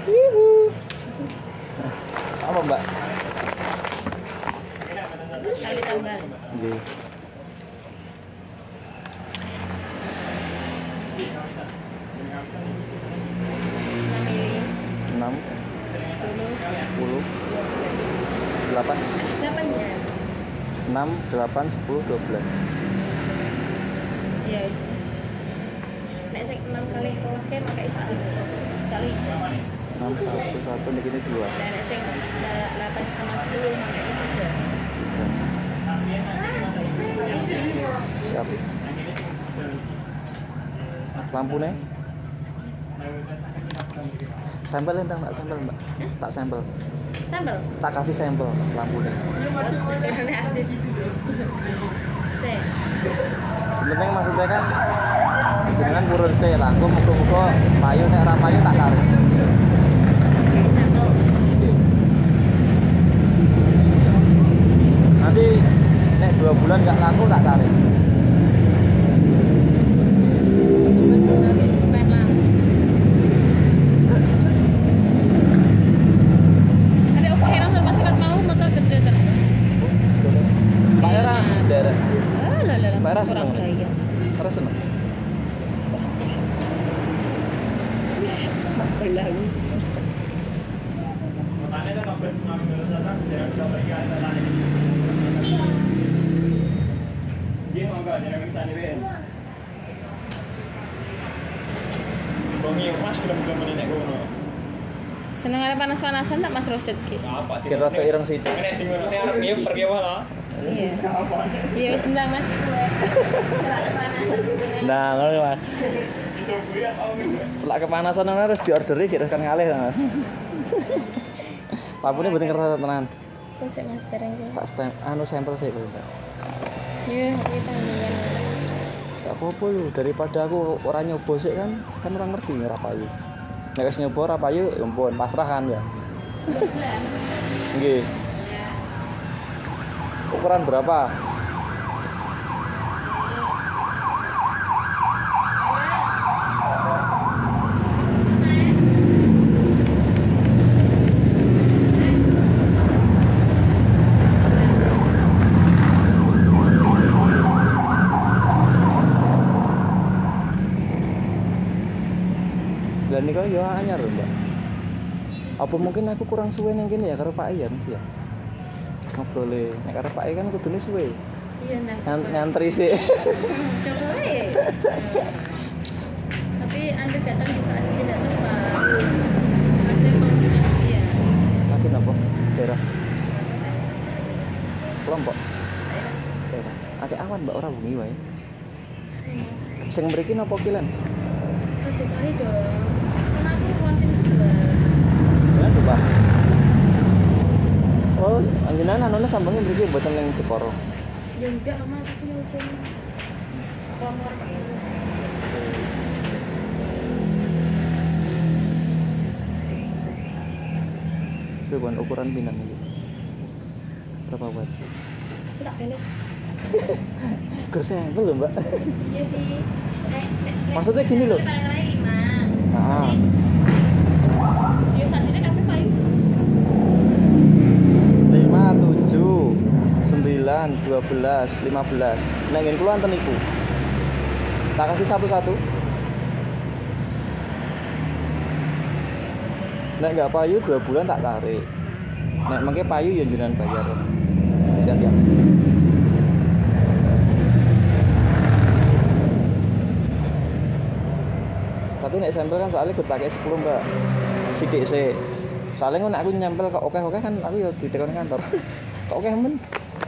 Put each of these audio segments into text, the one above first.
Apa Mbak? Kali tambah. Nggih. 6 10 8 8 ya? 6 8 10 12. Iya, wis. Nek sing 6 kali kelas kae pakai sak kali iso. 6 1 1 niki 2. Nah, nek sing 8 sama 10 pakai 3. Siap. Lampunya? Sampel entah tak sampel Mbak? Tak sampel. Sampel. Tak kasih sampel lampunya. Karena artis. Sih. Sebenarnya maksudnya kan dengan purun sih lah. Aku muka-muka payu nek ra payu tak tarik. Kayak sampel. Nanti nek 2 bulan nggak laku tak tarik. Bagus bukan lah. Ada oke heran sama sikat mau motor gede ter. Pak Era daerah. Ah, lah. Pak Era Orang seneng. gaya. Terus seneng. Gelang. Seneng ada panas-panasan tak Mas Rosid ki? Kira rada ireng sithik. Iya. Iya wis ndang Mas. Selak kepanasan. Nah, ngono Mas. Selak kepanasan ana harus diorderi kira kan ngalih Mas. Lampunya mboten kerasa tenan. Kok sik Mas tereng ki? Tak sampel sih Pak. Iya, kita ngene. Gak apa-apa yuk, daripada aku orang nyoba sih kan orang ngerti ora payu. Nek wis nyoba ora payu ya ampun pasrah kan ya. Nggih. Ukuran berapa? Dan ini kok ya anyar lho, Mbak. Apa mungkin aku kurang suwe nang kene ya karo Pak Ian sih ya. Ngobrol nek karo Pak Ian kan kudune suwe. Iya nah. Ngantri sih. Coba ya. Tapi Anda datang di saat tidak tepat. Masih mau ya. Masih apa? Daerah kelompok. Daerah. Akeh awan Mbak ora bengi wae. Sing mriki napa kilen? Terus Sari dong. Kan aku konten kedua. Ya tuh, Pak. Oh, anjenan anone sambangnya mriki mboten ning Jeporo. Ya enggak Mas, aku yang hukum. Komor pakai. Coba ukuran pinang iki. Berapa watt? Sudah beres. Sampel lho, Mbak. Iya sih. Maksudnya gini loh. Paling lain 5. Ah. Ya satine kabeh paling 5, 7, 9, 12, 15. Nek ngene kula enten iku. Tak kasih satu-satu. Nek enggak payu 2 bulan tak tarik. Nek mengke payu ya jenengan bayar. Siap ya. Tapi nek sampel kan soalnya gue pakai 10 Mbak. Sidik sih. Soalnya nek aku nyempel kok oke-oke kan aku ya ditekoni kantor. Kok oke men.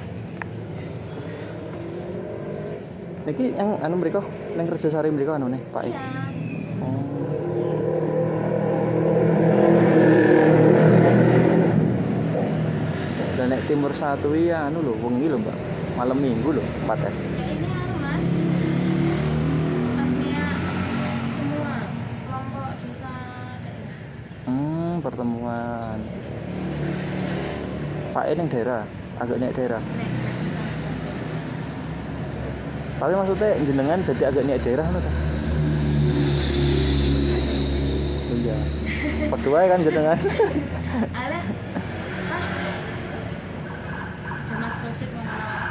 Niki yang anu mriko, nang kerja sari mriko anu nih, Pak. Iya. Oh. Dan nek timur 1 ya anu lho, wengi lho, Mbak. Malam Minggu lho, 4S. Ya ini anu Mas. Artinya semua kelompok desa daerah. Pertemuan. Pak yang daerah, agak naik daerah. Tapi maksudnya jenengan jadi agak naik daerah ngono ta? Iya. Padha wae kan jenengan. Alah. Hah? Ya Mas Rosid mau menawarkan